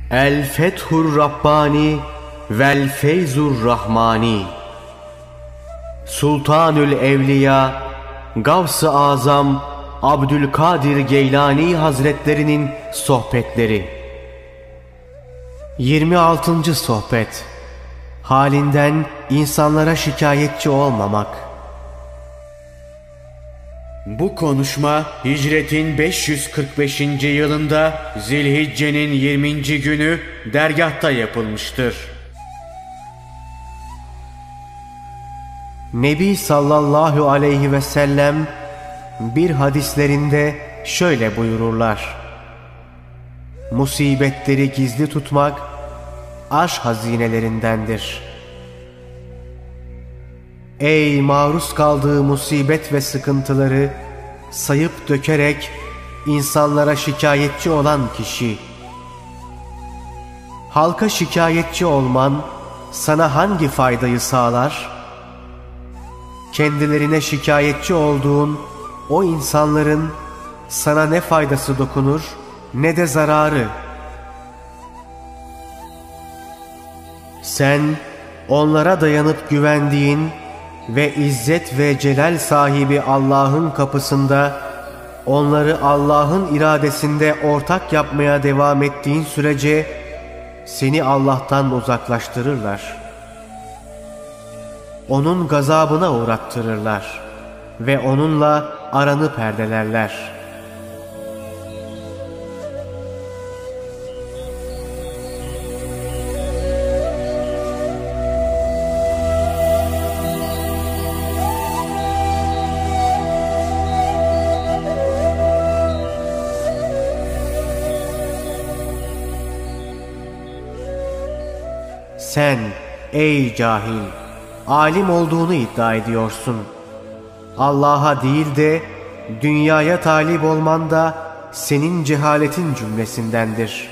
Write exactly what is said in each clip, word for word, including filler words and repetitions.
El Fethur Rabbani vel Feyzur Rahmani. Sultanül Evliya Gavs-ı Azam Abdülkadir Geylani Hazretlerinin sohbetleri. yirmi altıncı sohbet. Halinden insanlara şikayetçi olmamak. Bu konuşma hicretin beş yüz kırk beşinci yılında Zilhicce'nin yirminci günü dergahta yapılmıştır. Nebi sallallahu aleyhi ve sellem bir hadislerinde şöyle buyururlar: musibetleri gizli tutmak arş hazinelerindendir. Ey maruz kaldığı musibet ve sıkıntıları sayıp dökerek insanlara şikayetçi olan kişi! Halka şikayetçi olman sana hangi faydayı sağlar? Kendilerine şikayetçi olduğun o insanların sana ne faydası dokunur ne de zararı. Sen onlara dayanıp güvendiğin ve izzet ve celal sahibi Allah'ın kapısında onları Allah'ın iradesinde ortak yapmaya devam ettiğin sürece seni Allah'tan uzaklaştırırlar. Onun gazabına uğrattırırlar ve onunla aranı perdelerler. Sen ey cahil, alim olduğunu iddia ediyorsun. Allah'a değil de dünyaya talip olman da senin cehaletin cümlesindendir.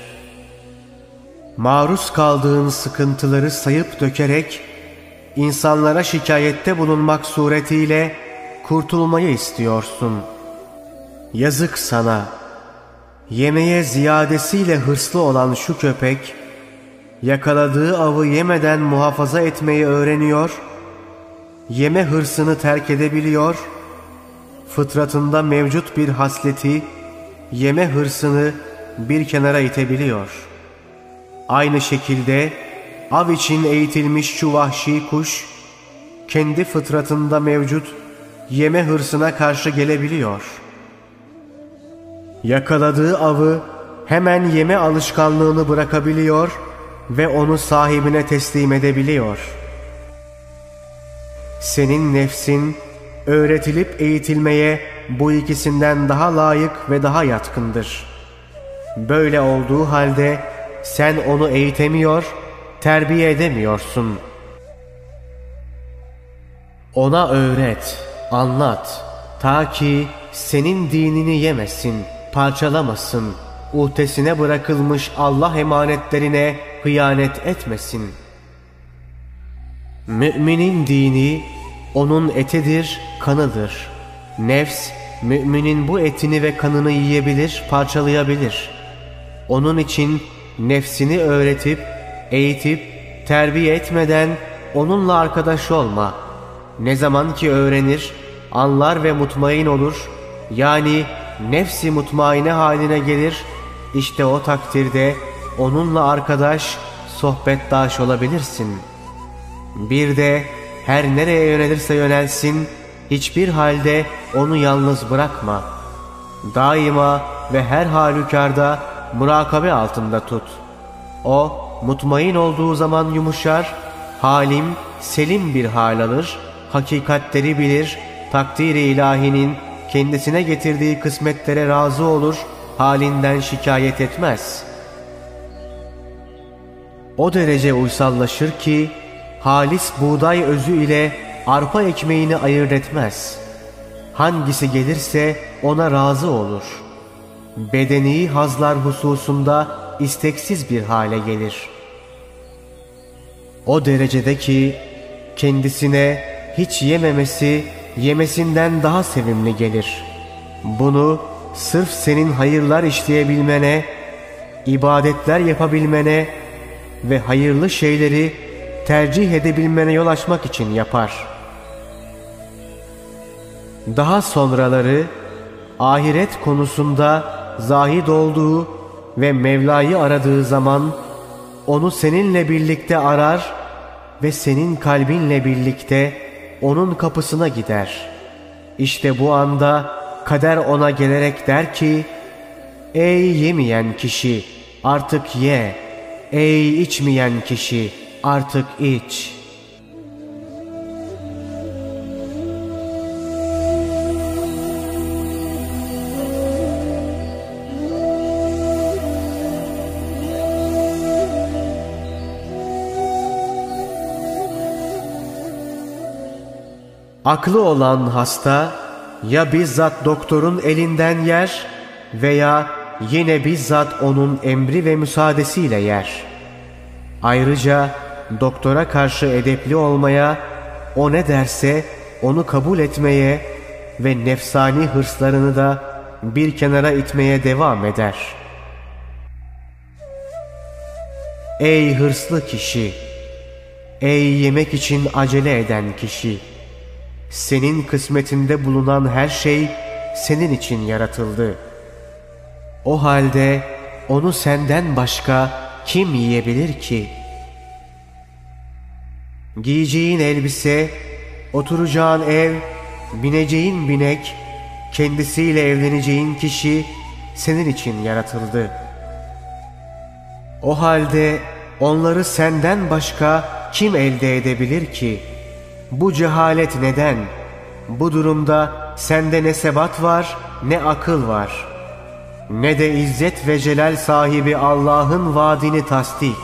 Maruz kaldığın sıkıntıları sayıp dökerek insanlara şikayette bulunmak suretiyle kurtulmayı istiyorsun. Yazık sana! Yemeye ziyadesiyle hırslı olan şu köpek yakaladığı avı yemeden muhafaza etmeyi öğreniyor, yeme hırsını terk edebiliyor, fıtratında mevcut bir hasleti, yeme hırsını bir kenara itebiliyor. Aynı şekilde av için eğitilmiş şu vahşi kuş, kendi fıtratında mevcut yeme hırsına karşı gelebiliyor. Yakaladığı avı hemen yeme alışkanlığını bırakabiliyor ve onu sahibine teslim edebiliyor. Senin nefsin öğretilip eğitilmeye bu ikisinden daha layık ve daha yatkındır. Böyle olduğu halde sen onu eğitemiyor, terbiye edemiyorsun. Ona öğret, anlat, ta ki senin dinini yemesin, parçalamasın, uhdesine bırakılmış Allah emanetlerine hıyanet etmesin. Müminin dini onun etidir, kanıdır. Nefs, müminin bu etini ve kanını yiyebilir, parçalayabilir. Onun için nefsini öğretip, eğitip, terbiye etmeden onunla arkadaş olma. Ne zaman ki öğrenir, anlar ve mutmain olur, yani nefsi mutmaine haline gelir, işte o takdirde onunla arkadaş, sohbetdaş olabilirsin. Bir de her nereye yönelirse yönelsin, hiçbir halde onu yalnız bırakma. Daima ve her halükarda murakabe altında tut. O mutmain olduğu zaman yumuşar, halim, selim bir hal alır, hakikatleri bilir, takdir-i ilahinin kendisine getirdiği kısmetlere razı olur, halinden şikayet etmez. O derece uysallaşır ki halis buğday özü ile arpa ekmeğini ayırt etmez. Hangisi gelirse ona razı olur. Bedeni hazlar hususunda isteksiz bir hale gelir. O derecede ki kendisine hiç yememesi yemesinden daha sevimli gelir. Bunu sırf senin hayırlar işleyebilmene, ibadetler yapabilmene ve hayırlı şeyleri tercih edebilmene yol açmak için yapar. Daha sonraları ahiret konusunda zahid olduğu ve Mevla'yı aradığı zaman onu seninle birlikte arar ve senin kalbinle birlikte onun kapısına gider. İşte bu anda kader ona gelerek der ki, ey yemeyen kişi artık ye, ey içmeyen kişi artık iç. Aklı olan hasta ya bizzat doktorun elinden yer veya yine bizzat onun emri ve müsaadesiyle yer. Ayrıca doktora karşı edepli olmaya, o ne derse onu kabul etmeye ve nefsani hırslarını da bir kenara itmeye devam eder. Ey hırslı kişi! Ey yemek için acele eden kişi! Senin kısmetinde bulunan her şey senin için yaratıldı. O halde onu senden başka kim yiyebilir ki? Giyeceğin elbise, oturacağın ev, bineceğin binek, kendisiyle evleneceğin kişi senin için yaratıldı. O halde onları senden başka kim elde edebilir ki? Bu cehalet neden? Bu durumda sende ne sebat var, ne akıl var, ne de izzet ve celal sahibi Allah'ın vaadini tasdik.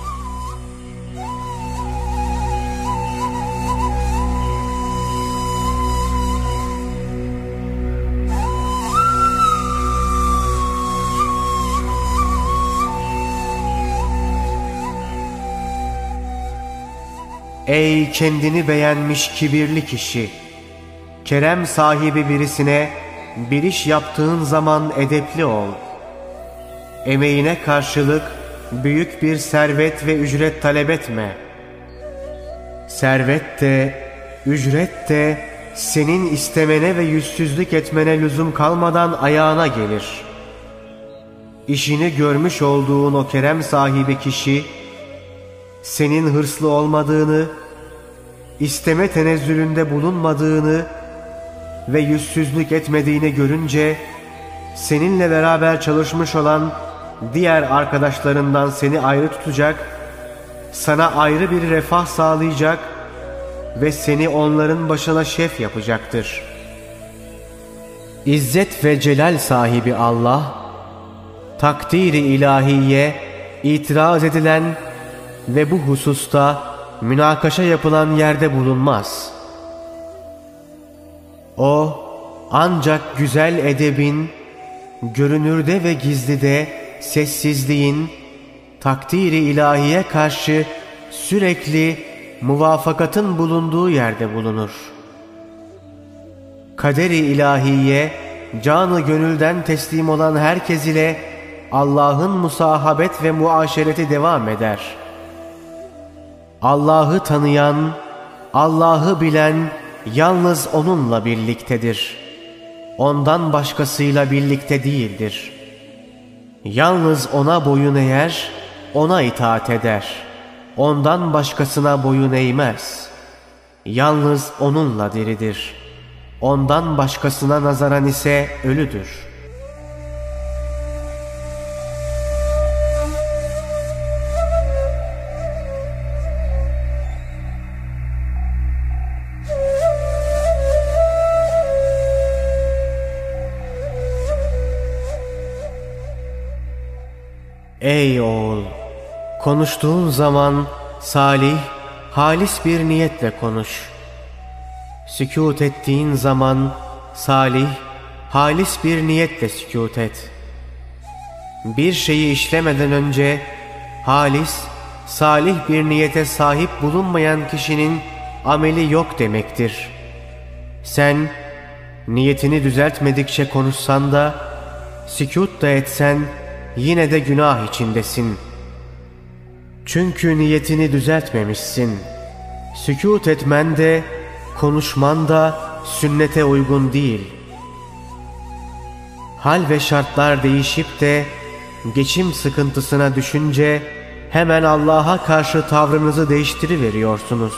Ey kendini beğenmiş kibirli kişi! Kerem sahibi birisine bir iş yaptığın zaman edepli ol. Emeğine karşılık büyük bir servet ve ücret talep etme. Servet de, ücret de senin istemene ve yüzsüzlük etmene lüzum kalmadan ayağına gelir. İşini görmüş olduğun o kerem sahibi kişi, senin hırslı olmadığını, isteme tenezzülünde bulunmadığını ve yüzsüzlük etmediğini görünce, seninle beraber çalışmış olan diğer arkadaşlarından seni ayrı tutacak, sana ayrı bir refah sağlayacak ve seni onların başına şef yapacaktır. İzzet ve celal sahibi Allah, takdiri ilahiye itiraz edilen ve bu hususta münakaşa yapılan yerde bulunmaz. O ancak güzel edebin, görünürde ve gizlide sessizliğin, takdiri ilahiye karşı sürekli muvafakatın bulunduğu yerde bulunur. Kader-i ilahiye, canı gönülden teslim olan herkes ile Allah'ın musahabet ve muaşereti devam eder. Allah'ı tanıyan, Allah'ı bilen yalnız onunla birliktedir. Ondan başkasıyla birlikte değildir. Yalnız ona boyun eğer, ona itaat eder. Ondan başkasına boyun eğmez. Yalnız onunla diridir. Ondan başkasına nazaran ise ölüdür. Ey oğul! Konuştuğun zaman salih, halis bir niyetle konuş. Sükût ettiğin zaman salih, halis bir niyetle sükût et. Bir şeyi işlemeden önce halis, salih bir niyete sahip bulunmayan kişinin ameli yok demektir. Sen niyetini düzeltmedikçe konuşsan da, sükût da etsen, yine de günah içindesin. Çünkü niyetini düzeltmemişsin. Sükût etmen de, konuşman da sünnete uygun değil. Hal ve şartlar değişip de geçim sıkıntısına düşünce hemen Allah'a karşı tavrınızı değiştiriveriyorsunuz.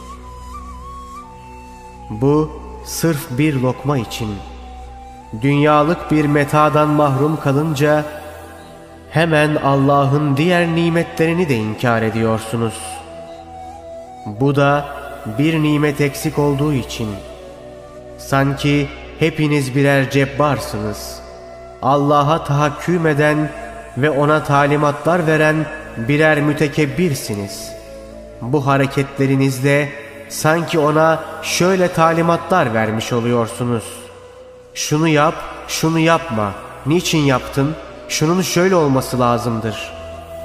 Bu sırf bir lokma için. Dünyalık bir metadan mahrum kalınca hemen Allah'ın diğer nimetlerini de inkar ediyorsunuz. Bu da bir nimet eksik olduğu için. Sanki hepiniz birer cebbarsınız. Allah'a tahakküm eden ve ona talimatlar veren birer mütekebbirsiniz. Bu hareketlerinizle sanki ona şöyle talimatlar vermiş oluyorsunuz. Şunu yap, şunu yapma. Niçin yaptın? Şunun şöyle olması lazımdır.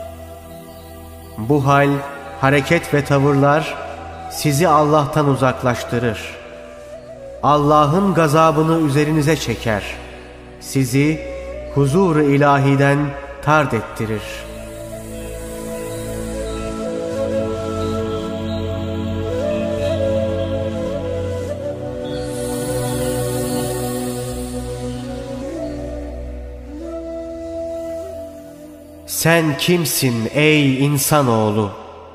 Bu hal, hareket ve tavırlar sizi Allah'tan uzaklaştırır. Allah'ın gazabını üzerinize çeker. Sizi huzur-u ilahiden tard ettirir. Sen kimsin ey insanoğlu?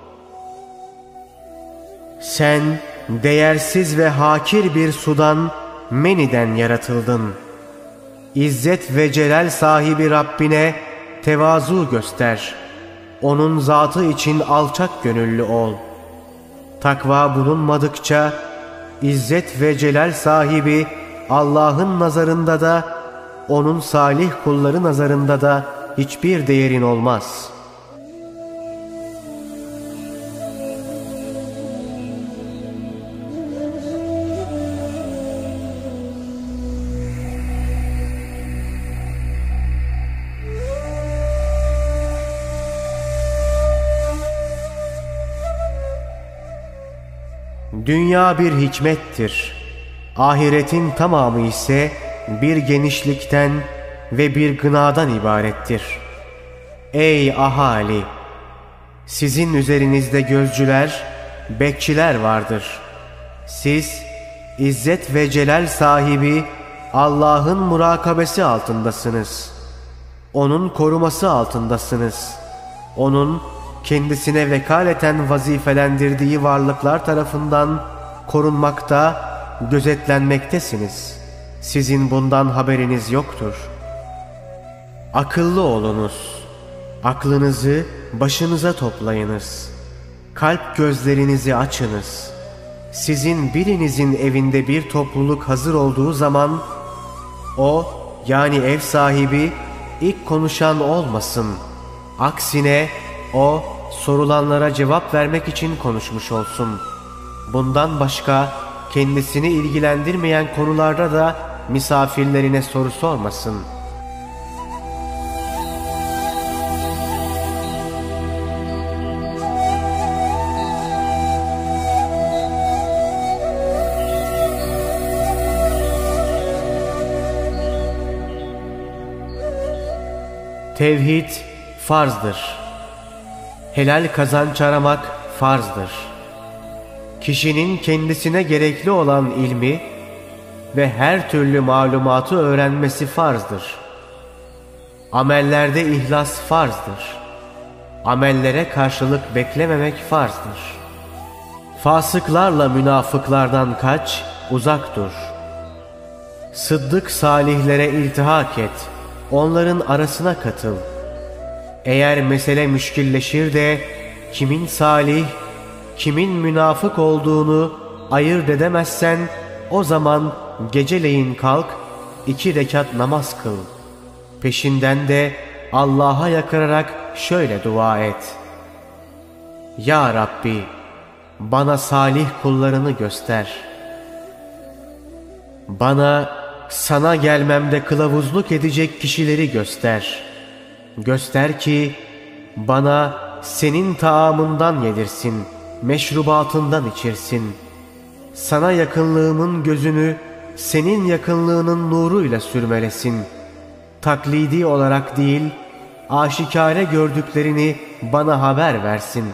Sen değersiz ve hakir bir sudan, meniden yaratıldın. İzzet ve celal sahibi Rabbine tevazu göster. Onun zatı için alçak gönüllü ol. Takva bulunmadıkça İzzet ve celal sahibi Allah'ın nazarında da, onun salih kulları nazarında da hiçbir değerin olmaz. Dünya bir hikmettir. Ahiretin tamamı ise bir genişlikten ve bir gınadan ibarettir. Ey ahali! Sizin üzerinizde gözcüler, bekçiler vardır. Siz, İzzet ve celal sahibi Allah'ın murakabesi altındasınız. Onun koruması altındasınız. Onun kendisine vekaleten vazifelendirdiği varlıklar tarafından korunmakta, gözetlenmektesiniz. Sizin bundan haberiniz yoktur. Akıllı olunuz. Aklınızı başınıza toplayınız. Kalp gözlerinizi açınız. Sizin birinizin evinde bir topluluk hazır olduğu zaman, o yani ev sahibi ilk konuşan olmasın. Aksine o sorulanlara cevap vermek için konuşmuş olsun. Bundan başka kendisini ilgilendirmeyen konularda da misafirlerine soru sormasın. Tevhid farzdır. Helal kazanç aramak farzdır. Kişinin kendisine gerekli olan ilmi ve her türlü malumatı öğrenmesi farzdır. Amellerde ihlas farzdır. Amellere karşılık beklememek farzdır. Fasıklarla münafıklardan kaç, uzak dur. Sıddık salihlere iltihak et, onların arasına katıl. Eğer mesele müşkilleşir de kimin salih, kimin münafık olduğunu ayırt edemezsen, o zaman geceleyin kalk, iki rekat namaz kıl. Peşinden de Allah'a yakararak şöyle dua et: Ya Rabbi, bana salih kullarını göster. Bana sana gelmemde kılavuzluk edecek kişileri göster. Göster ki bana senin taamından yedirsin, meşrubatından içirsin. Sana yakınlığımın gözünü senin yakınlığının nuruyla sürmelesin. Taklidi olarak değil, aşikare gördüklerini bana haber versin.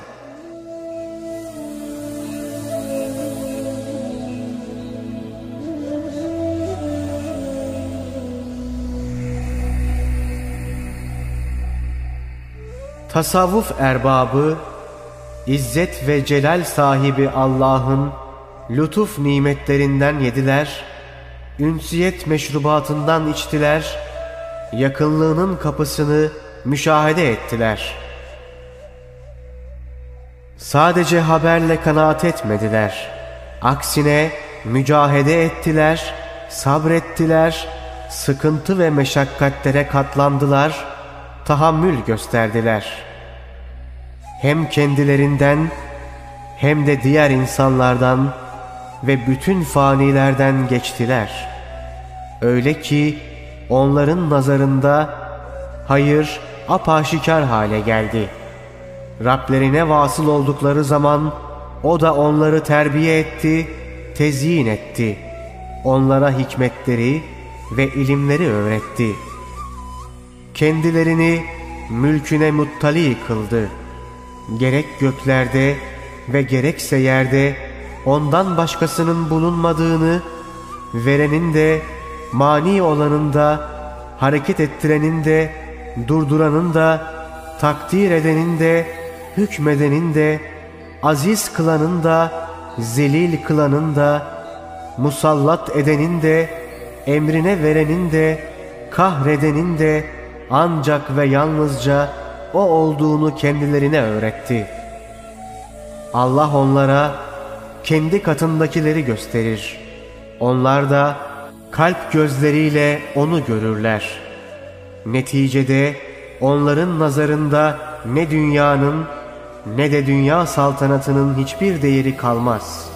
Tasavvuf erbabı, İzzet ve celal sahibi Allah'ın lütuf nimetlerinden yediler, ünsiyet meşrubatından içtiler, yakınlığının kapısını müşahede ettiler. Sadece haberle kanaat etmediler. Aksine mücahede ettiler, sabrettiler, sıkıntı ve meşakkatlere katlandılar, tahammül gösterdiler. Hem kendilerinden hem de diğer insanlardan ve bütün fanilerden geçtiler. Öyle ki onların nazarında hayır apaşikar hale geldi. Rablerine vasıl oldukları zaman o da onları terbiye etti, tezyin etti. Onlara hikmetleri ve ilimleri öğretti. Kendilerini mülküne muttali kıldı. Gerek göklerde ve gerekse yerde ondan başkasının bulunmadığını, verenin de, mani olanın da, hareket ettirenin de, durduranın da, takdir edenin de, hükmedenin de, aziz kılanın da, zelil kılanın da, musallat edenin de, emrine verenin de, kahredenin de ancak ve yalnızca o olduğunu kendilerine öğretti. Allah onlara kendi katındakileri gösterir. Onlar da kalp gözleriyle onu görürler. Neticede onların nazarında ne dünyanın ne de dünya saltanatının hiçbir değeri kalmaz.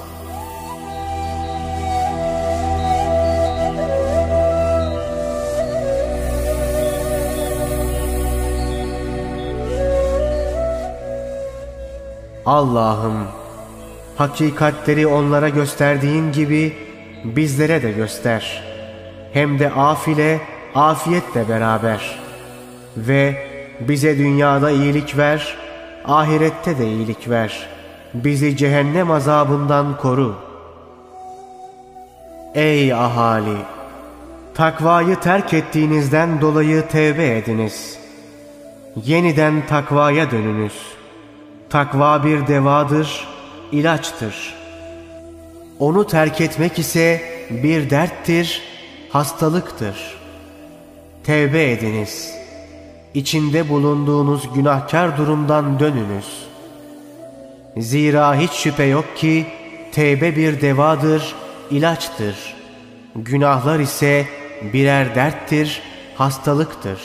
Allah'ım, hakikatleri onlara gösterdiğin gibi bizlere de göster. Hem de afile, afiyetle beraber. Ve bize dünyada iyilik ver, ahirette de iyilik ver. Bizi cehennem azabından koru. Ey ahali! Takvayı terk ettiğinizden dolayı tevbe ediniz. Yeniden takvaya dönünüz. Takva bir devadır, ilaçtır. Onu terk etmek ise bir derttir, hastalıktır. Tevbe ediniz. İçinde bulunduğunuz günahkar durumdan dönünüz. Zira hiç şüphe yok ki tevbe bir devadır, ilaçtır. Günahlar ise birer derttir, hastalıktır.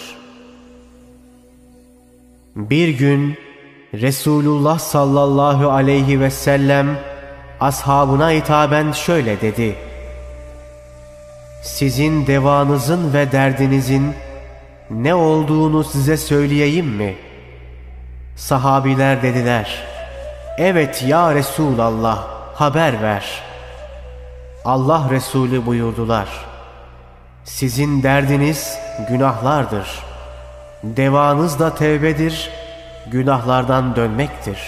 Bir gün Resulullah sallallahu aleyhi ve sellem ashabına hitaben şöyle dedi: sizin devanızın ve derdinizin ne olduğunu size söyleyeyim mi? Sahabiler dediler: evet ya Resulallah, haber ver. Allah Resulü buyurdular: sizin derdiniz günahlardır. Devanız da tevbedir, günahlardan dönmektir.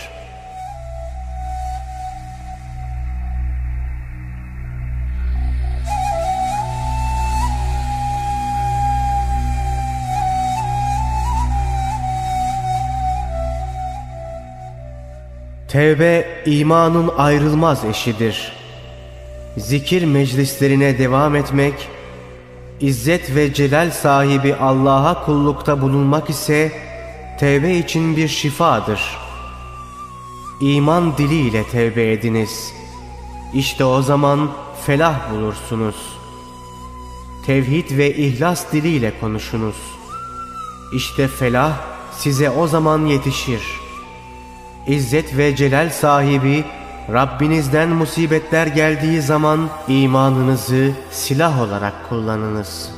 Tevbe imanın ayrılmaz eşidir. Zikir meclislerine devam etmek, İzzet ve celal sahibi Allah'a kullukta bulunmak ise tevbe için bir şifadır. İman diliyle tevbe ediniz. İşte o zaman felah bulursunuz. Tevhid ve ihlas diliyle konuşunuz. İşte felah size o zaman yetişir. İzzet ve celal sahibi Rabbinizden musibetler geldiği zaman imanınızı silah olarak kullanınız.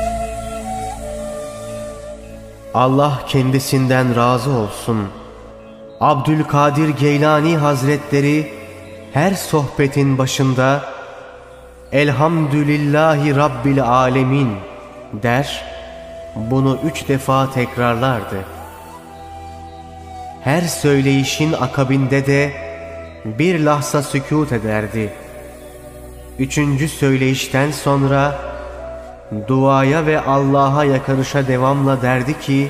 Allah kendisinden razı olsun. Abdülkadir Geylani Hazretleri her sohbetin başında Elhamdülillahi Rabbil Alemin der, bunu üç defa tekrarlardı. Her söyleyişin akabinde de bir lahza sükût ederdi. Üçüncü söyleyişten sonra duaya ve Allah'a yakarışa devamla derdi ki,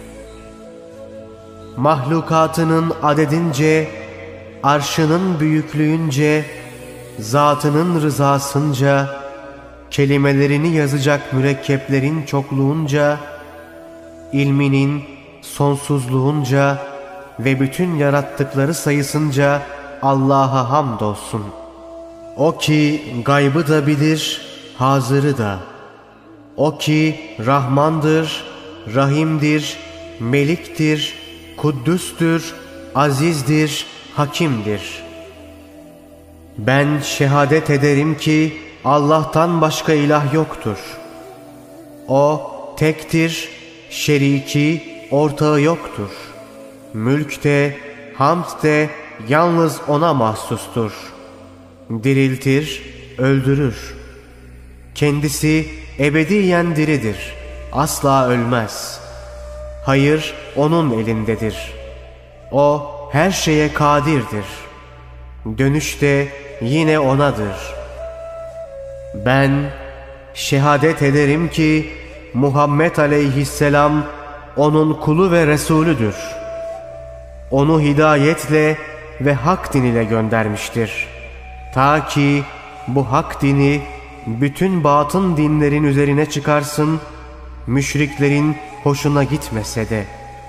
mahlukatının adedince, arşının büyüklüğünce, zatının rızasınca, kelimelerini yazacak mürekkeplerin çokluğunca, ilminin sonsuzluğunca ve bütün yarattıkları sayısınca Allah'a hamdolsun. O ki gaybı da bilir, hazırı da. O ki Rahmandır, Rahim'dir, Melik'tir, Kuddüs'tür, Aziz'dir, Hakim'dir. Ben şehadet ederim ki Allah'tan başka ilah yoktur. O tektir, şeriki, ortağı yoktur. Mülk de, hamd de yalnız O'na mahsustur. Diriltir, öldürür. Kendisi ebediyen diridir, asla ölmez. Hayır O'nun elindedir. O her şeye kadirdir. Dönüş de yine O'nadır. Ben şehadet ederim ki Muhammed Aleyhisselam O'nun kulu ve Resulüdür. Onu hidayetle ve hak din ile göndermiştir. Ta ki bu hak dini bütün batın dinlerin üzerine çıkarsın, müşriklerin hoşuna gitmese de.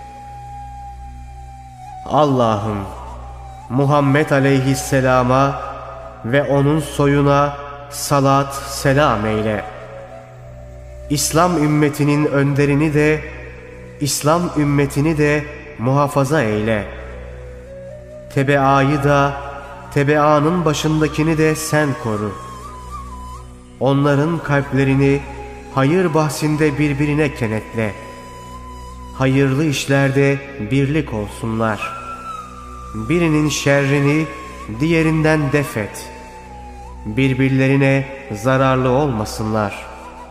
Allah'ım Muhammed Aleyhisselam'a ve onun soyuna salat selam eyle. İslam ümmetinin önderini de, İslam ümmetini de muhafaza eyle. Tebea'yı da, tebeanın başındakini de sen koru. Onların kalplerini hayır bahsinde birbirine kenetle. Hayırlı işlerde birlik olsunlar. Birinin şerrini diğerinden defet. Birbirlerine zararlı olmasınlar.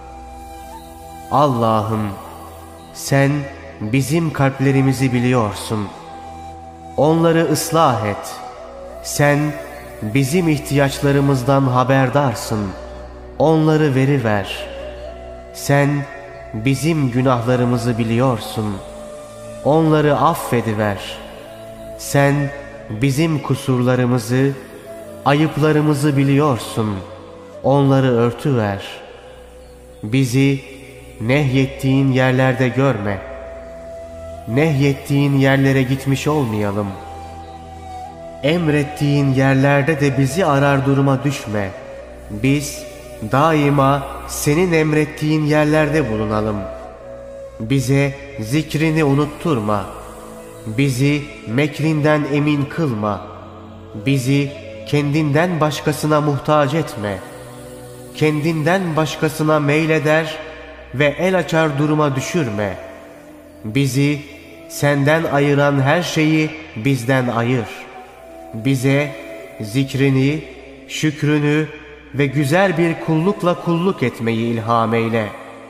Allah'ım sen bizim kalplerimizi biliyorsun. Onları ıslah et. Sen bizim ihtiyaçlarımızdan haberdarsın. Onları veriver. Sen bizim günahlarımızı biliyorsun. Onları affediver. Sen bizim kusurlarımızı, ayıplarımızı biliyorsun. Onları örtüver. Bizi nehyettiğin yerlerde görme. Nehyettiğin yerlere gitmiş olmayalım. Emrettiğin yerlerde de bizi arar duruma düşme. Biz daima senin emrettiğin yerlerde bulunalım. Bize zikrini unutturma. Bizi mekrinden emin kılma. Bizi kendinden başkasına muhtaç etme. Kendinden başkasına meyleder ve el açar duruma düşürme. Bizi senden ayıran her şeyi bizden ayır. Bize zikrini, şükrünü ve güzel bir kullukla kulluk etmeyi ilham eyle.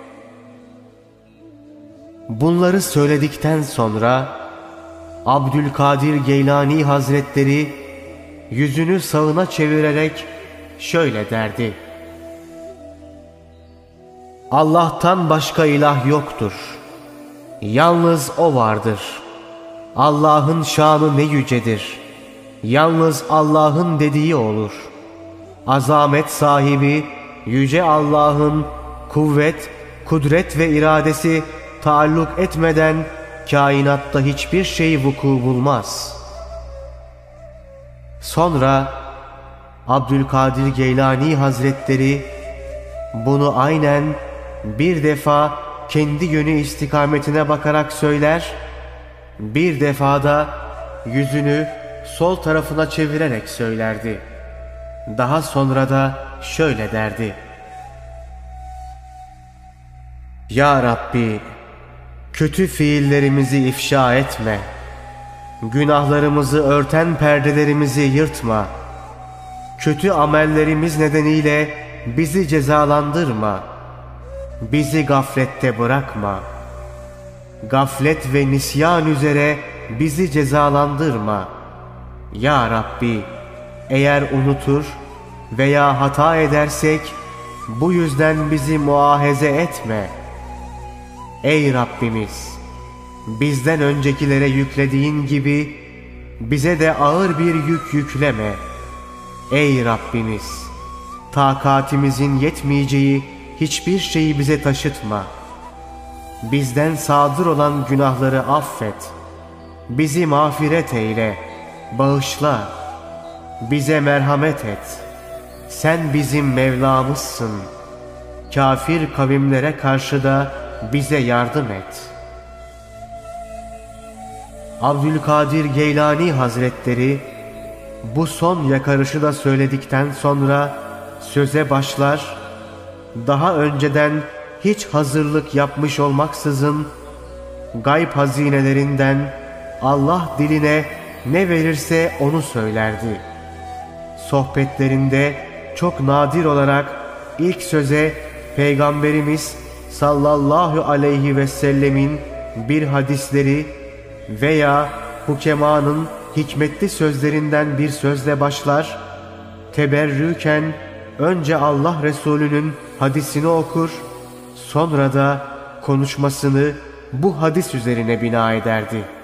Bunları söyledikten sonra Abdülkadir Geylani Hazretleri yüzünü sağına çevirerek şöyle derdi: Allah'tan başka ilah yoktur. Yalnız O vardır. Allah'ın şanı ne yücedir. Yalnız Allah'ın dediği olur. Azamet sahibi yüce Allah'ın kuvvet, kudret ve iradesi taalluk etmeden kainatta hiçbir şey vuku bulmaz. Sonra Abdülkadir Geylani Hazretleri bunu aynen bir defa kendi yönü istikametine bakarak söyler, bir defada yüzünü sol tarafına çevirerek söylerdi. Daha sonra da şöyle derdi: Ya Rabbi, kötü fiillerimizi ifşa etme. Günahlarımızı örten perdelerimizi yırtma. Kötü amellerimiz nedeniyle bizi cezalandırma. Bizi gaflette bırakma. Gaflet ve nisyan üzere bizi cezalandırma. Ya Rabbi, eğer unutur veya hata edersek bu yüzden bizi muahaze etme. Ey Rabbimiz, bizden öncekilere yüklediğin gibi bize de ağır bir yük yükleme. Ey Rabbimiz, takatimizin yetmeyeceği hiçbir şeyi bize taşıtma. Bizden sadır olan günahları affet. Bizi mağfiret eyle, bağışla. Bize merhamet et. Sen bizim Mevlamızsın. Kafir kavimlere karşı da bize yardım et. Abdülkadir Geylani Hazretleri bu son yakarışı da söyledikten sonra söze başlar, daha önceden hiç hazırlık yapmış olmaksızın gayb hazinelerinden Allah diline ne verirse onu söylerdi. Sohbetlerinde çok nadir olarak ilk söze Peygamberimiz sallallahu aleyhi ve sellemin bir hadisleri veya hukemanın hikmetli sözlerinden bir sözle başlar, teberrüken önce Allah Resulü'nün hadisini okur, sonra da konuşmasını bu hadis üzerine bina ederdi.